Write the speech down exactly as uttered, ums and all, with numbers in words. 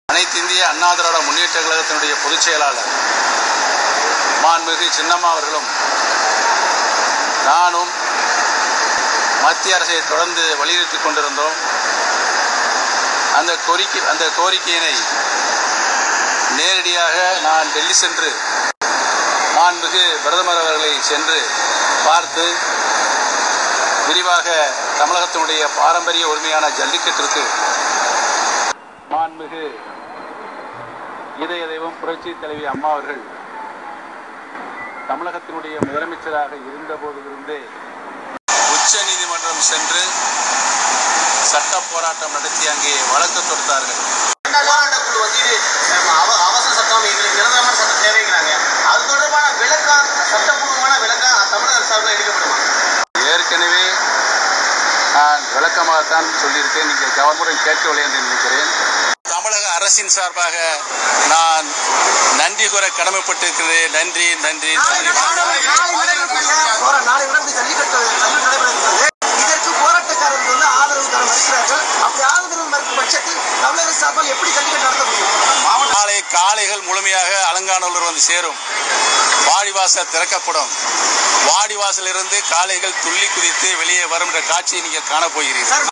அனைத்து இந்திய அண்ணா திராவிட முன்னேற்ற கழகத்தினுடைய பொதுச் செயலாளர் மாண்புமிகு சின்னம்மா அவர்களும் நானும் மத்திய அரசை தொடர்ந்து வலியுறுத்திக் கொண்டிருந்தோம். அந்த கோரிக்கை அந்த கோரிக்கையினை நேரடியாக நான் டெல்லி சென்று மாண்புமிகு பிரதமர் அவர்களை சென்று பார்த்து விரிவாக தமிழகத்தினுடைய பாரம்பரிய உரிமையான ஜல்லிக்கட்டிற்கு மாண்புமிகு இதய தெய்வம் புரட்சி தலைவி அம்மா அவர்கள் தமிழகத்தினுடைய முதலமைச்சராக இருந்த போதிலிருந்தே உச்ச நீதிமன்றம் சென்று சட்ட போராட்டம் நடத்தி அங்கே வழக்கு தொடுத்தார்கள். அவசர சட்டம் எங்களுக்கு நிரந்தரமான சட்டம் தேவைங்கிறாங்க. அது தொடர்பான விளக்கம் சட்டப்பூர்வமான விளக்கம் தமிழக சார்பில் எடுக்கப்படுமா? ஏற்கனவே நான் விளக்கமாகத்தான் சொல்லியிருக்கேன். நீங்கள் கவர்மெண்ட் கேட்கவில்லை என்று நினைக்கிறேன். தமிழக அரசின் சார்பாக நான் நன்றி கூற கடமைப்பட்டிருக்கிறேன். நன்றி நன்றி இதற்கு போராட்டக்காரர்கள் வந்து ஆதரவு தர மறுக்கிறார்கள். அப்படி ஆதரவு மறுக்கும் பட்சத்தில் தமிழக சார்பால் எப்படி ஜல்லிக்கட்டு நடத்த முடியும்? நாளை காளைகள் முழுமையாக அலங்காநல்லூர் வந்து சேரும். வாடிவாசல் திறக்கப்படும். வாடிவாசலிருந்து காளைகள் துள்ளி குதித்து வெளியே வரும் என்ற காட்சியை நீங்கள் காண போகிறீர்கள்.